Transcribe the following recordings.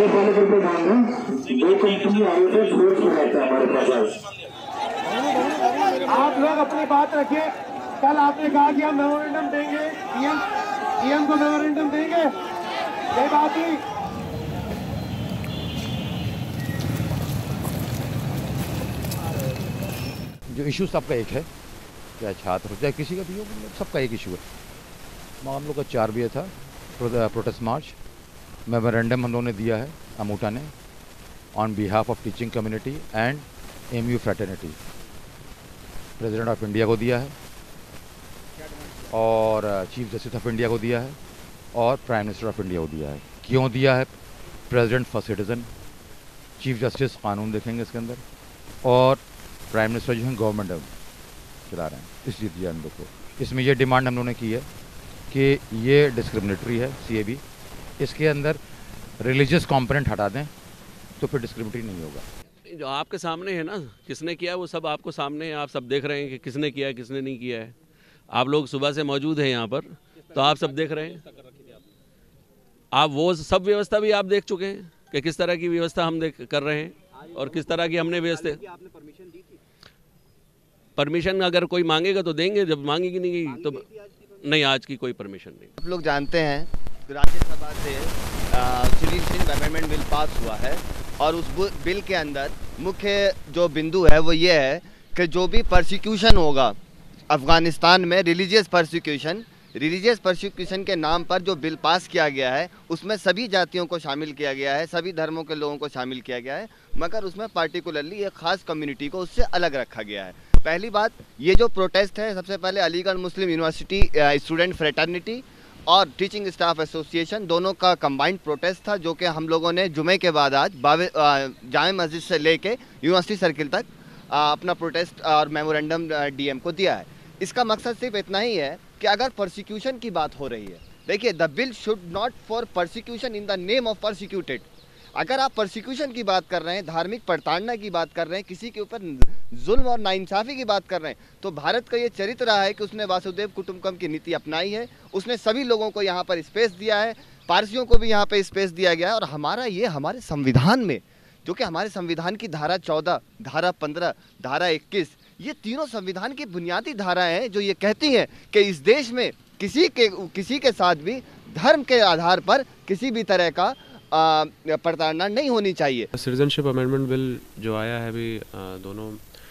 Follow करके ध्यान दें, दो कंपनी आगे से फ्लोट हो जाता है हमारे पास। आप लोग अपनी बात रखिए। कल आपने कहा कि हम मेमोरेंडम देंगे, पीएम को मेमोरेंडम देंगे, ये बात हुई। जो इशू सबका एक है, चाहे छात्र हो चाहे किसी का भी हो, सबका एक इशू है। हम लोग का 4 बजे था प्रोटेस्ट मार्च। मेमोरेंडम हम लोगों ने दिया है अमूटा ने on behalf of teaching community and AMU fraternity. President of India को दिया है और चीफ जस्टिस ऑफ इंडिया को दिया है और प्राइम मिनिस्टर ऑफ इंडिया को दिया है। क्यों दिया है? President first citizen, chief justice कानून देखेंगे इसके अंदर, और प्राइम मिनिस्टर जो है गवर्नमेंट चला रहे हैं, इसलिए दिया हम लोग को। इसमें ये डिमांड हम लोगों ने की है कि ये डिस्क्रिमिनेटरी है CAB, इसके अंदर रिलीजियस कंपोनेंट हटा दें तो फिर डिस्क्रिमिनेटरी नहीं होगा। जो आपके सामने है ना, किसने किया वो सब आपको सामने है, आप सब देख रहे हैं कि किसने किया किसने नहीं किया है। आप लोग सुबह से मौजूद हैं यहाँ पर, तो आप सब देख रहे हैं। आप वो सब व्यवस्था भी आप देख चुके हैं कि किस तरह की व्यवस्था हम कर रहे हैं और किस तरह की हमने व्यवस्था। परमिशन अगर कोई मांगेगा तो देंगे, जब मांगेगी नहीं तो नहीं, आज की कोई परमिशन नहीं। आप लोग जानते हैं राज्यसभा से सिटीजनशिप अमेंडमेंट बिल पास हुआ है और उस बिल के अंदर मुख्य जो बिंदु है वो ये है कि जो भी परसिक्यूशन होगा अफ़गानिस्तान में, रिलीजियस परसिक्यूशन के नाम पर जो बिल पास किया गया है उसमें सभी जातियों को शामिल किया गया है, सभी धर्मों के लोगों को शामिल किया गया है, मगर उसमें पार्टिकुलरली एक ख़ास कम्युनिटी को उससे अलग रखा गया है। पहली बात, ये जो प्रोटेस्ट है, सबसे पहले Aligarh Muslim University student fraternity और टीचिंग स्टाफ एसोसिएशन दोनों का कंबाइंड प्रोटेस्ट था, जो कि हम लोगों ने जुमे के बाद आज जामे मस्जिद से लेके यूनिवर्सिटी सर्किल तक अपना प्रोटेस्ट और मेमोरेंडम DM को दिया है। इसका मकसद सिर्फ इतना ही है कि अगर परसिक्यूशन की बात हो रही है, देखिए, the bill should not for persecution in the name of persecuted. अगर आप परसिक्यूशन की बात कर रहे हैं, धार्मिक प्रताड़ना की बात कर रहे हैं, किसी के ऊपर जुल्म और नाइंसाफ़ी की बात कर रहे हैं, तो भारत का ये चरित्र रहा है कि उसने वासुदेव कुटुंबकम की नीति अपनाई है। उसने सभी लोगों को यहाँ पर स्पेस दिया है, पारसियों को भी यहाँ पर स्पेस दिया गया है। और हमारे संविधान में, जो कि हमारे संविधान की धारा 14, धारा 15, धारा 21, ये तीनों संविधान की बुनियादी धाराएं हैं जो ये कहती हैं कि इस देश में किसी के साथ भी धर्म के आधार पर किसी भी तरह का प्रताड़ना नहीं होनी चाहिए। सिटीजनशिप अमेंडमेंट बिल जो आया है अभी दोनों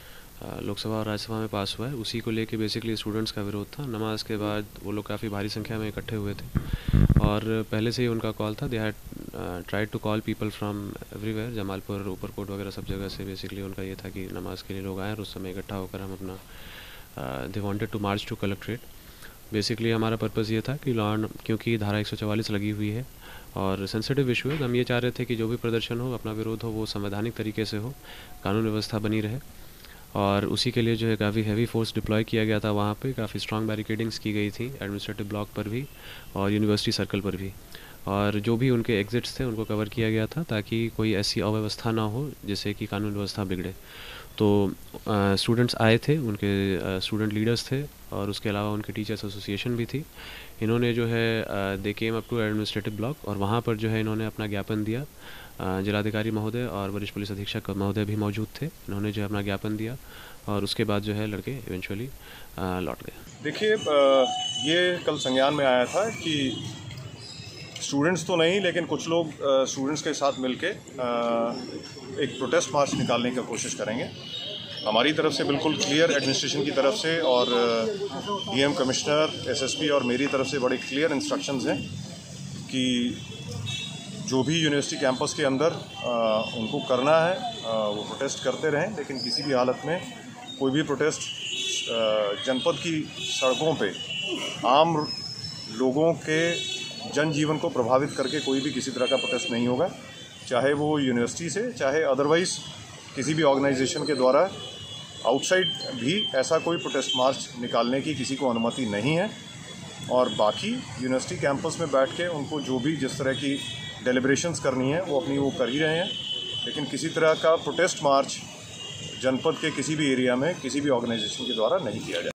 लोकसभा और राज्यसभा में पास हुआ है, उसी को लेके बेसिकली स्टूडेंट्स का विरोध था। नमाज के बाद वो लोग काफ़ी भारी संख्या में इकट्ठे हुए थे और पहले से ही उनका कॉल था। They had tried to call people from everywhere, Jamalpur, Uparkot वगैरह सब जगह से। बेसिकली उनका ये था कि नमाज के लिए लोग आए और उस समय इकट्ठा होकर हम अपना they wanted to march to collectorate. Basically हमारा पर्पज़ ये था कि क्योंकि धारा 144 लगी हुई है और सेंसिटिव इशू है, तो हम ये चाह रहे थे कि जो भी प्रदर्शन हो, अपना विरोध हो, वो संवैधानिक तरीके से हो, कानून व्यवस्था बनी रहे। और उसी के लिए जो है काफ़ी हैवी फोर्स डिप्लॉय किया गया था वहाँ पे। काफ़ी स्ट्रॉन्ग बैरिकेडिंग्स की गई थी एडमिनिस्ट्रेटिव ब्लॉक पर भी और यूनिवर्सिटी सर्कल पर भी, और जो भी उनके एग्जिट्स थे उनको कवर किया गया था ताकि कोई ऐसी अव्यवस्था ना हो जिससे कि कानून व्यवस्था बिगड़े। तो स्टूडेंट्स आए थे, उनके स्टूडेंट लीडर्स थे और उसके अलावा उनके टीचर्स एसोसिएशन भी थी। इन्होंने जो है they came up to administrative block और वहाँ पर जो है इन्होंने अपना ज्ञापन दिया। जिलाधिकारी महोदय और वरिष्ठ पुलिस अधीक्षक महोदय भी मौजूद थे। इन्होंने जो है अपना ज्ञापन दिया और उसके बाद जो है लड़के इवेंचुअली लौट गए। देखिए, ये कल संज्ञान में आया था कि स्टूडेंट्स तो नहीं, लेकिन कुछ लोग स्टूडेंट्स के साथ मिलके एक प्रोटेस्ट मार्च निकालने की कोशिश करेंगे। हमारी तरफ से बिल्कुल क्लियर, एडमिनिस्ट्रेशन की तरफ से और DM कमिश्नर, SSP और मेरी तरफ से बड़े क्लियर इंस्ट्रक्शंस हैं कि जो भी यूनिवर्सिटी कैंपस के अंदर उनको करना है वो प्रोटेस्ट करते रहें, लेकिन किसी भी हालत में कोई भी प्रोटेस्ट जनपद की सड़कों पे आम लोगों के जनजीवन को प्रभावित करके कोई भी किसी तरह का प्रोटेस्ट नहीं होगा, चाहे वो यूनिवर्सिटी से, चाहे अदरवाइज़ किसी भी ऑर्गेनाइजेशन के द्वारा आउटसाइड भी ऐसा कोई प्रोटेस्ट मार्च निकालने की किसी को अनुमति नहीं है। और बाकी यूनिवर्सिटी कैंपस में बैठ के उनको जो भी जिस तरह की डेलिब्रेशंस करनी है वो अपनी वो कर ही रहे हैं, लेकिन किसी तरह का प्रोटेस्ट मार्च जनपद के किसी भी एरिया में किसी भी ऑर्गेनाइजेशन के द्वारा नहीं किया जाए।